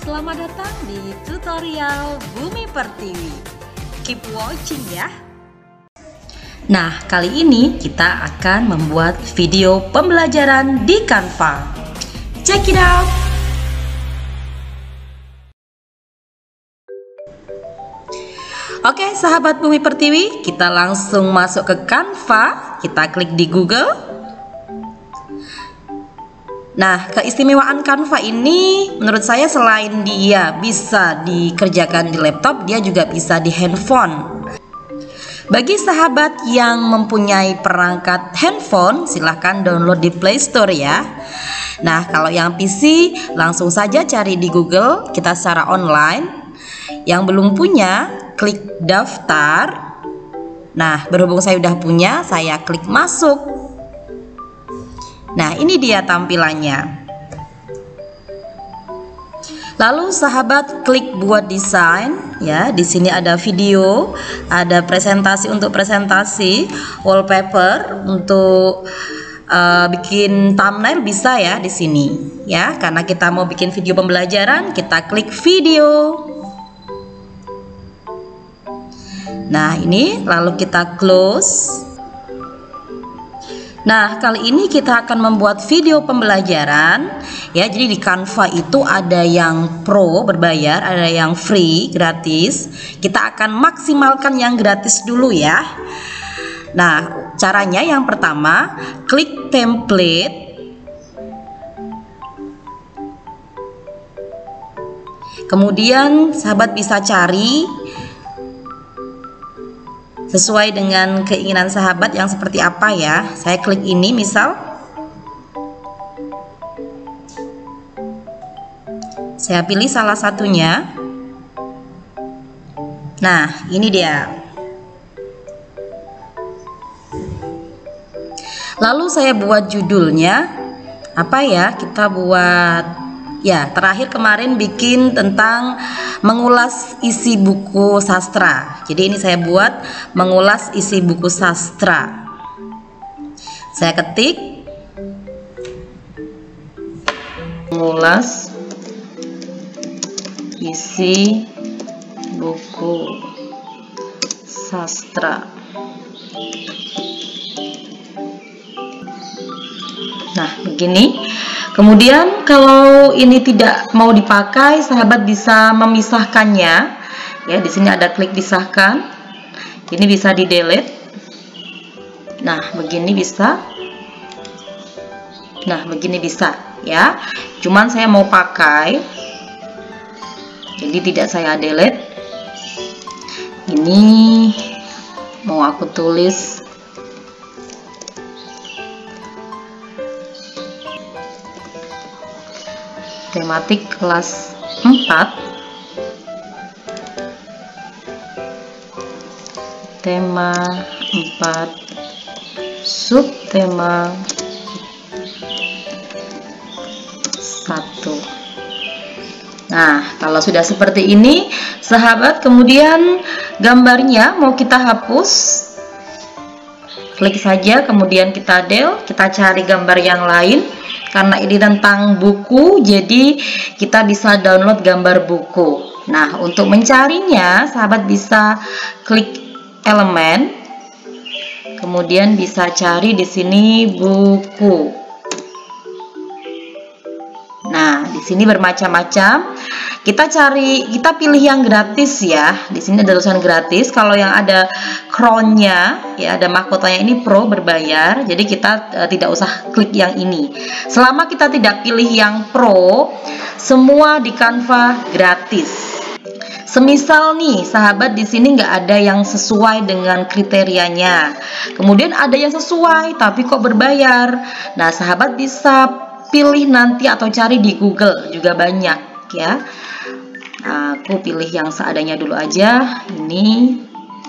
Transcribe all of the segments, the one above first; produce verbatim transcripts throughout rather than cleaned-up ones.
Selamat datang di tutorial Bumi Pertiwi. Keep watching ya. Nah, kali ini kita akan membuat video pembelajaran di Canva. Check it out. Oke, sahabat Bumi Pertiwi, kita langsung masuk ke Canva. Kita klik di Google. Nah, keistimewaan Canva ini menurut saya selain dia bisa dikerjakan di laptop, dia juga bisa di handphone. Bagi sahabat yang mempunyai perangkat handphone, silahkan download di Play Store ya. Nah, kalau yang P C langsung saja cari di Google, kita secara online. Yang belum punya, klik daftar. Nah, berhubung saya udah punya, saya klik masuk. Nah, ini dia tampilannya. Lalu sahabat klik buat desain ya. Di sini ada video, ada presentasi untuk presentasi, wallpaper untuk uh, bikin thumbnail bisa ya di sini ya. Karena kita mau bikin video pembelajaran, kita klik video. Nah, ini lalu kita close. Nah, kali ini kita akan membuat video pembelajaran ya. Jadi di Canva itu ada yang pro berbayar, ada yang free gratis. Kita akan maksimalkan yang gratis dulu ya. Nah, caranya yang pertama, klik template. Kemudian sahabat bisa cari sesuai dengan keinginan sahabat yang seperti apa ya. Saya klik ini misal. Saya pilih salah satunya. Nah, ini dia. Lalu saya buat judulnya apa ya? Kita buat ya, terakhir kemarin bikin tentang mengulas isi buku sastra. Jadi ini saya buat mengulas isi buku sastra. Saya ketik mengulas isi buku sastra. Nah, begini. Kemudian kalau ini tidak mau dipakai, sahabat bisa memisahkannya. Ya, di sini ada klik pisahkan. Ini bisa di delete. Nah, begini bisa. Nah, begini bisa ya. Cuman saya mau pakai. Jadi tidak saya delete. Ini mau aku tulis tematik kelas empat, tema empat, subtema satu. Nah, kalau sudah seperti ini sahabat, kemudian gambarnya mau kita hapus, klik saja, kemudian kita del, kita cari gambar yang lain. Karena ini tentang buku, jadi kita bisa download gambar buku. Nah, untuk mencarinya, sahabat bisa klik elemen, kemudian bisa cari di sini buku. Nah, di sini bermacam-macam. Kita cari, kita pilih yang gratis ya. Di sini ada tulisan gratis. Kalau yang ada crown-nya, ya ada mahkotanya ini pro berbayar. Jadi kita uh, tidak usah klik yang ini. Selama kita tidak pilih yang pro, semua di Canva gratis. Semisal nih, sahabat di sini nggak ada yang sesuai dengan kriterianya. Kemudian ada yang sesuai tapi kok berbayar. Nah, sahabat bisa pilih nanti atau cari di Google juga banyak ya. Nah, aku pilih yang seadanya dulu aja ini.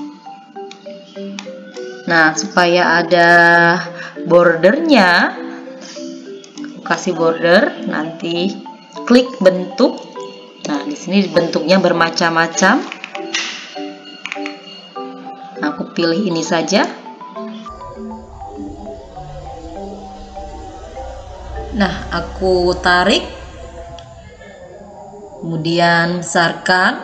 Nah, supaya ada bordernya, aku kasih border. Nanti klik bentuk. Nah, di sini bentuknya bermacam-macam. Aku pilih ini saja. Nah, aku tarik. Kemudian besarkan.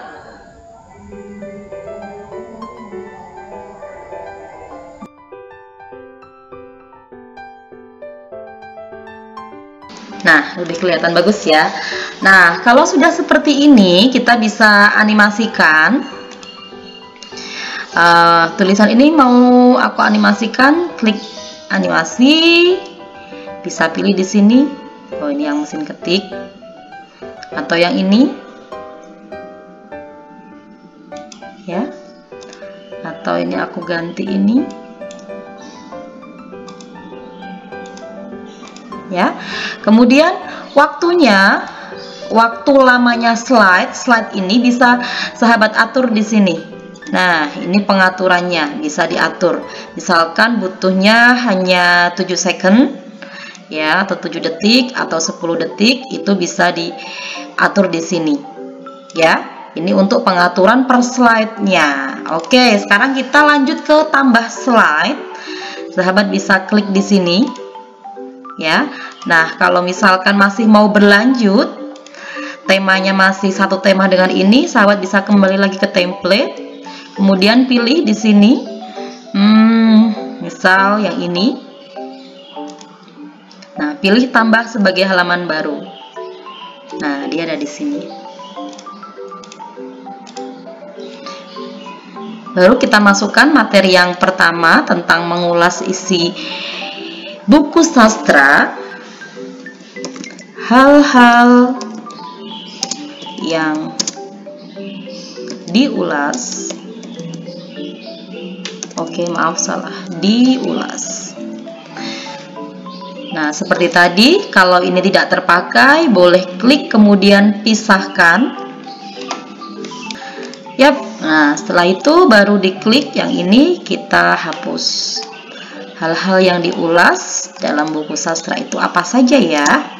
Nah, lebih kelihatan bagus ya. Nah, kalau sudah seperti ini, kita bisa animasikan. Uh, tulisan ini mau aku animasikan, klik animasi. Bisa pilih di sini. Oh, ini yang mesin ketik. Atau yang ini. Ya. Atau ini aku ganti ini. Ya, kemudian waktunya, waktu lamanya slide, slide ini bisa sahabat atur di sini. Nah, ini pengaturannya bisa diatur. Misalkan butuhnya hanya tujuh second, ya, atau tujuh detik atau sepuluh detik, itu bisa diatur di sini. Ya, ini untuk pengaturan per slide-nya. Oke, sekarang kita lanjut ke tambah slide. Sahabat bisa klik di sini. Ya, nah kalau misalkan masih mau berlanjut, temanya masih satu tema dengan ini, sahabat bisa kembali lagi ke template, kemudian pilih di sini, hmm, misal yang ini. Nah, pilih tambah sebagai halaman baru. Nah, dia ada di sini. Baru kita masukkan materi yang pertama tentang mengulas isi buku sastra, hal-hal yang diulas. Oke, maaf salah, diulas. Nah, seperti tadi, kalau ini tidak terpakai, boleh klik kemudian pisahkan. Yap, nah setelah itu baru diklik yang ini, kita hapus. Hal-hal yang diulas dalam buku sastra itu apa saja ya?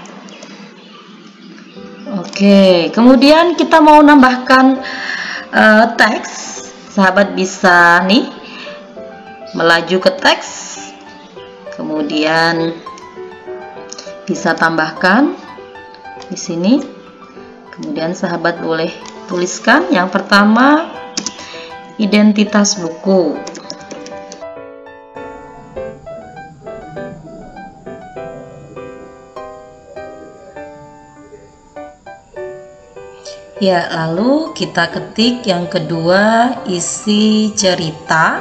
Oke, kemudian kita mau nambahkan uh, teks. Sahabat bisa nih melaju ke teks, kemudian bisa tambahkan di sini. Kemudian sahabat boleh tuliskan yang pertama, identitas buku. Ya, lalu kita ketik yang kedua, isi cerita.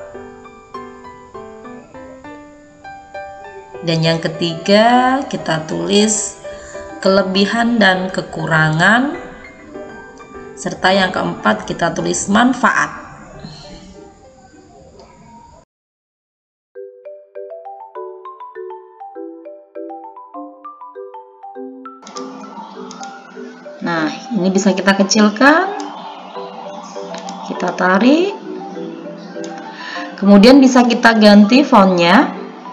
Dan yang ketiga, kita tulis kelebihan dan kekurangan. Serta yang keempat, kita tulis manfaat. Nah, ini bisa kita kecilkan, kita tarik, kemudian bisa kita ganti fontnya.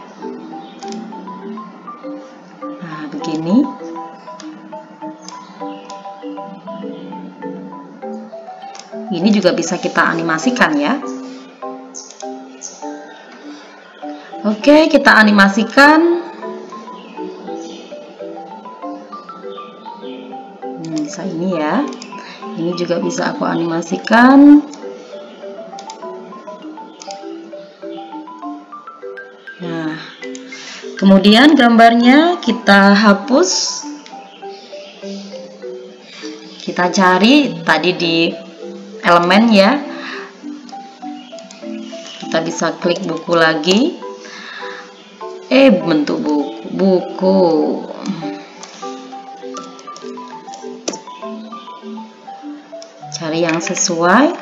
Nah, begini. Ini juga bisa kita animasikan ya. Oke, kita animasikan. Bisa ini ya, ini juga bisa aku animasikan. Nah, kemudian gambarnya kita hapus, kita cari tadi di elemen ya, kita bisa klik buku lagi, eh bentuk buku, buku. Cari yang sesuai.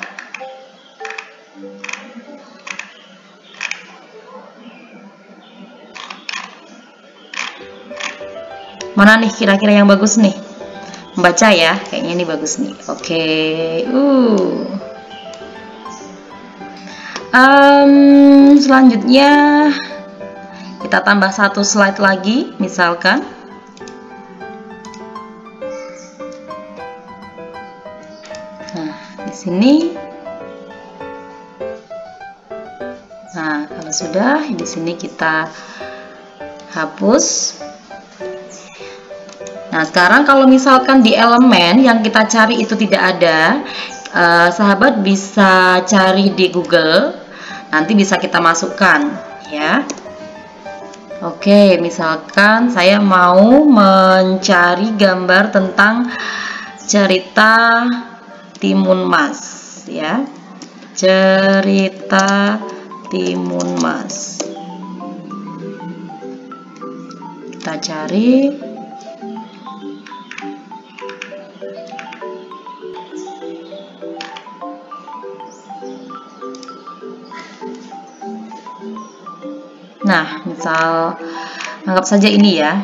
Mana nih kira-kira yang bagus nih? Membaca ya, kayaknya ini bagus nih. Oke, uh. Um, selanjutnya kita tambah satu slide lagi, misalkan. Nah, di sini. Nah, kalau sudah, di sini kita hapus. Nah, sekarang kalau misalkan di elemen yang kita cari itu tidak ada, eh, sahabat bisa cari di Google, nanti bisa kita masukkan ya. Oke, misalkan saya mau mencari gambar tentang cerita Timun Mas ya. Cerita Timun Mas. Kita cari. Nah, misal anggap saja ini ya.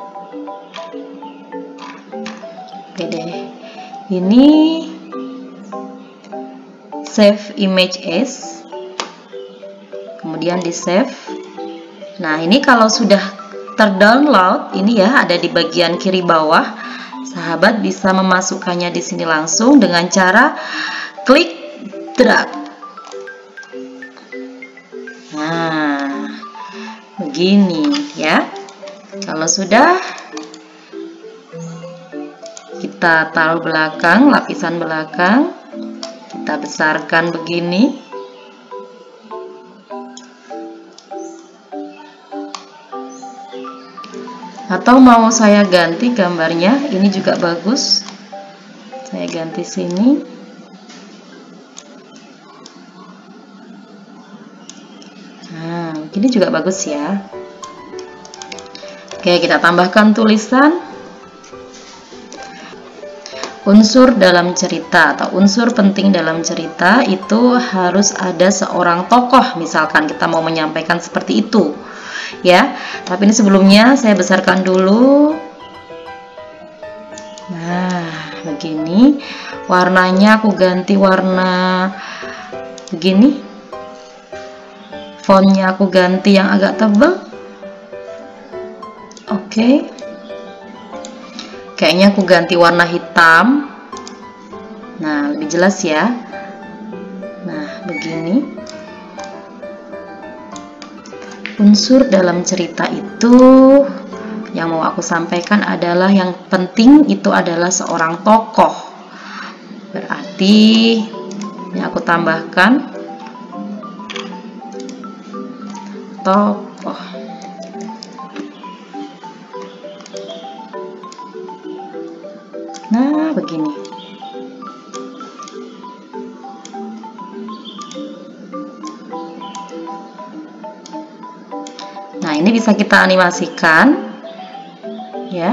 Oke deh. Ini save image as. Kemudian di save. Nah, ini kalau sudah terdownload, ini ya ada di bagian kiri bawah. Sahabat bisa memasukkannya di sini langsung dengan cara klik drag. Nah, begini ya. Kalau sudah, kita taruh belakang, lapisan belakang, kita besarkan begini. Atau mau saya ganti gambarnya, ini juga bagus. Saya ganti sini. Nah, ini juga bagus ya. Oke, kita tambahkan tulisan. Unsur dalam cerita atau unsur penting dalam cerita itu harus ada seorang tokoh. Misalkan kita mau menyampaikan seperti itu. Ya, tapi ini sebelumnya saya besarkan dulu. Nah, begini. Warnanya aku ganti warna begini. Fontnya aku ganti yang agak tebal. Oke. Kayaknya aku ganti warna hitam. Nah, lebih jelas ya. Nah, begini. Unsur dalam cerita itu yang mau aku sampaikan adalah yang penting itu adalah seorang tokoh. Berarti ini aku tambahkan tokoh. Nah, begini. Nah, ini bisa kita animasikan ya.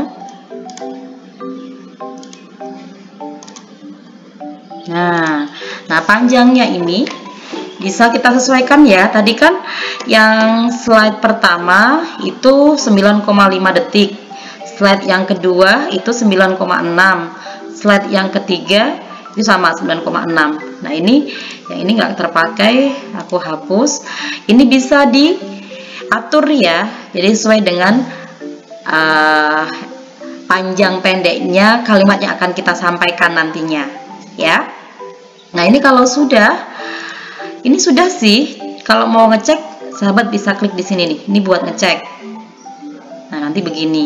Nah, nah panjangnya ini bisa kita sesuaikan ya. Tadi kan yang slide pertama itu sembilan koma lima detik. Slide yang kedua itu sembilan koma enam. Slide yang ketiga itu sama sembilan koma enam. Nah, ini yang ini nggak terpakai, aku hapus. Ini bisa di atur ya, jadi sesuai dengan uh, panjang pendeknya kalimat yang akan kita sampaikan nantinya ya. Nah, ini kalau sudah, ini sudah sih. Kalau mau ngecek, sahabat bisa klik di sini nih, ini buat ngecek. Nah, nanti begini.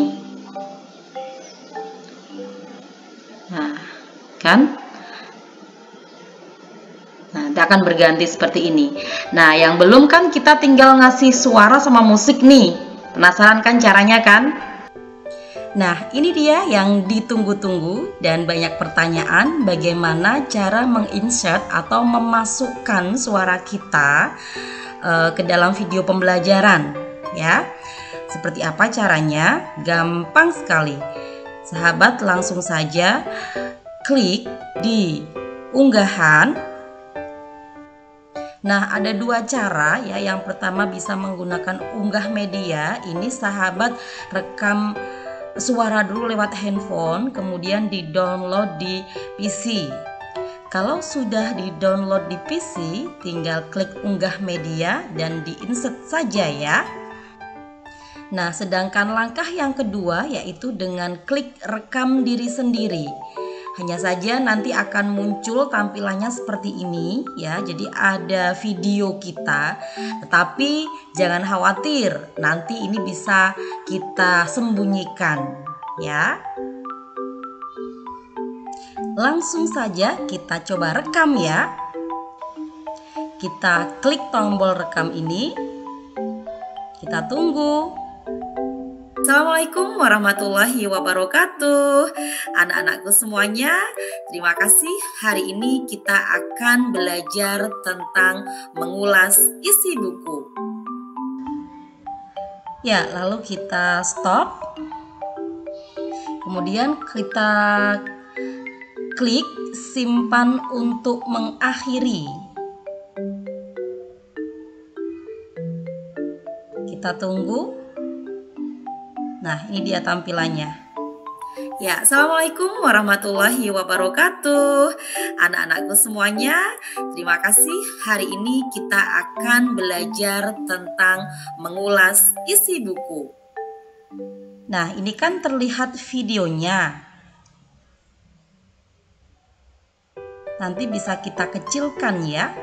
Nah, kan? Nanti akan berganti seperti ini. Nah, yang belum kan kita tinggal ngasih suara sama musik nih. Penasaran kan caranya kan? Nah, ini dia yang ditunggu-tunggu dan banyak pertanyaan bagaimana cara menginsert atau memasukkan suara kita uh, ke dalam video pembelajaran ya. Seperti apa caranya? Gampang sekali. Sahabat langsung saja klik di unggahan. Nah, ada dua cara ya. Yang pertama bisa menggunakan unggah media. Ini sahabat rekam suara dulu lewat handphone, kemudian di-download di P C. Kalau sudah di-download di P C, tinggal klik unggah media dan di-insert saja ya. Nah, sedangkan langkah yang kedua yaitu dengan klik rekam diri sendiri. Hanya saja nanti akan muncul tampilannya seperti ini ya. Jadi ada video kita, tetapi jangan khawatir, nanti ini bisa kita sembunyikan ya. Langsung saja kita coba rekam ya. Kita klik tombol rekam ini. Kita tunggu. Assalamualaikum warahmatullahi wabarakatuh. Anak-anakku semuanya, terima kasih. Hari ini kita akan belajar tentang mengulas isi buku. Ya, lalu kita stop. Kemudian kita klik simpan untuk mengakhiri. Kita tunggu. Nah, ini dia tampilannya. Ya, assalamualaikum warahmatullahi wabarakatuh. Anak-anakku semuanya, terima kasih. Hari ini kita akan belajar tentang mengulas isi buku. Nah, ini kan terlihat videonya. Nanti bisa kita kecilkan ya.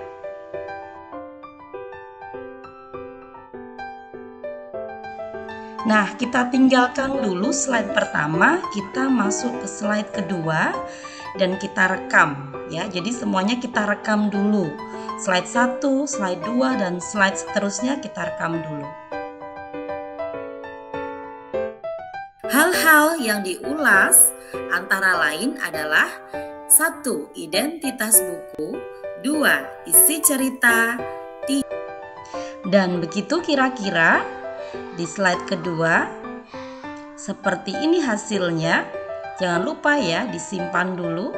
Nah, kita tinggalkan dulu slide pertama, kita masuk ke slide kedua dan kita rekam ya. Jadi semuanya kita rekam dulu. Slide satu, slide dua dan slide seterusnya kita rekam dulu. Hal-hal yang diulas antara lain adalah satu. Identitas buku, dua. Isi cerita, tiga. Dan begitu kira-kira di slide kedua. Seperti ini hasilnya. Jangan lupa ya disimpan dulu.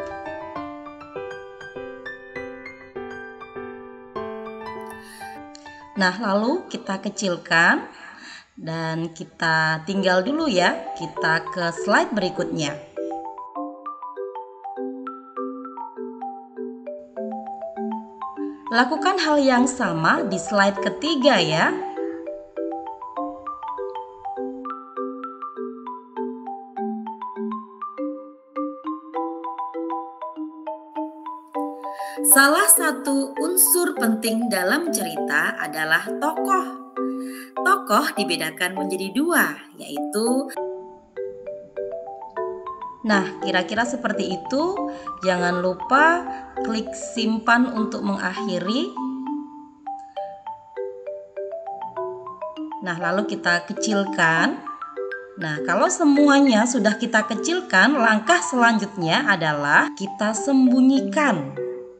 Nah, lalu kita kecilkan dan kita tinggal dulu ya. Kita ke slide berikutnya. Lakukan hal yang sama di slide ketiga ya. Salah satu unsur penting dalam cerita adalah tokoh. Tokoh dibedakan menjadi dua, yaitu. Nah, kira-kira seperti itu. Jangan lupa klik simpan untuk mengakhiri. Nah, lalu kita kecilkan. Nah, kalau semuanya sudah kita kecilkan, langkah selanjutnya adalah kita sembunyikan.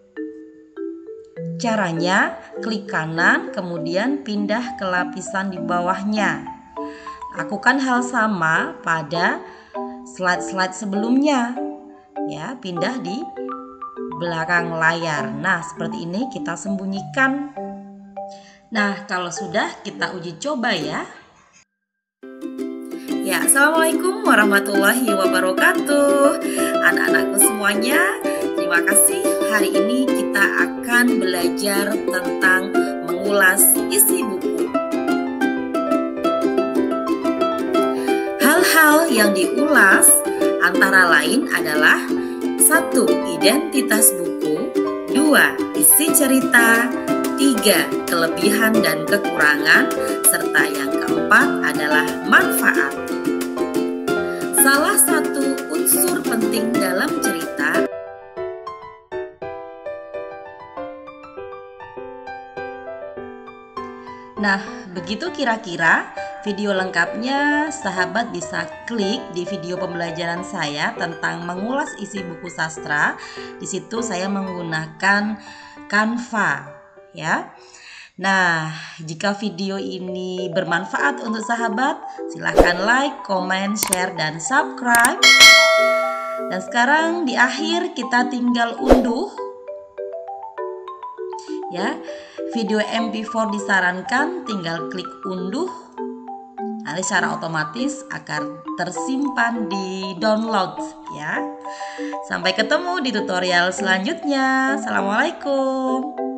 Caranya, klik kanan, kemudian pindah ke lapisan di bawahnya. Lakukan hal sama pada slide-slide sebelumnya. Ya, pindah di belakang layar. Nah, seperti ini kita sembunyikan. Nah, kalau sudah kita uji coba ya. Ya, assalamualaikum warahmatullahi wabarakatuh. Anak-anakku semuanya, terima kasih. Hari ini kita akan belajar tentang mengulas isi buku. Hal-hal yang diulas antara lain adalah satu. Identitas buku, dua. Isi cerita, tiga. Kelebihan dan kekurangan, serta yang keempat adalah manfaat. Salah satu unsur penting dalam cerita Nah, begitu kira-kira video lengkapnya sahabat bisa klik di video pembelajaran saya tentang mengulas isi buku sastra. Di situ saya menggunakan Canva ya. Nah, jika video ini bermanfaat untuk sahabat, silahkan like, comment, share, dan subscribe. Dan sekarang di akhir kita tinggal unduh ya. Video M P empat disarankan tinggal klik unduh. Nanti secara otomatis akan tersimpan di download ya. Sampai ketemu di tutorial selanjutnya. Assalamualaikum.